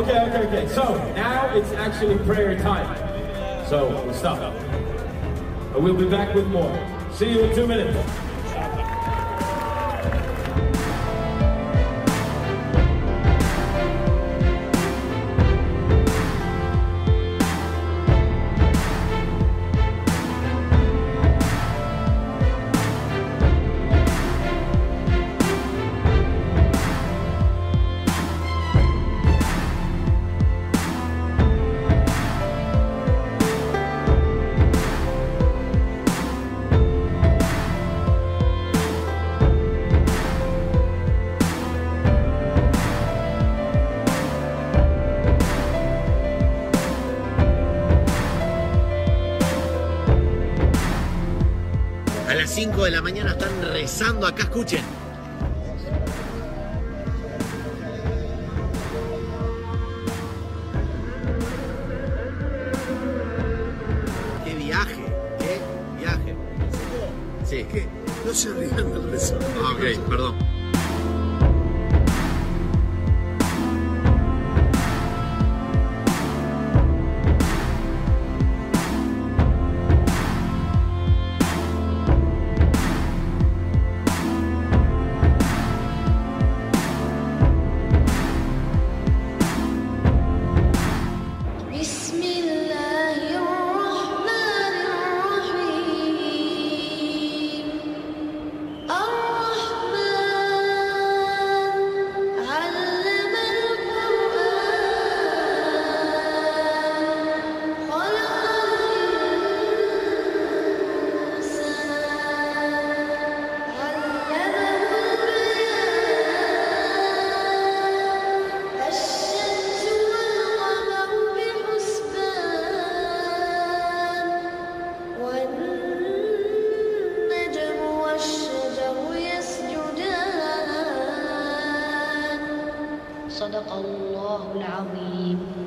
Okay. So now it's actually prayer time. So we'll stop. And we'll be back with more. See you in 2 minutes. A las 5 de la mañana están rezando acá, escuchen. ¡Qué viaje! ¡Qué viaje! Sí. ¿Qué? No se rían del rezo. Ah, ok, perdón. صدق الله العظيم.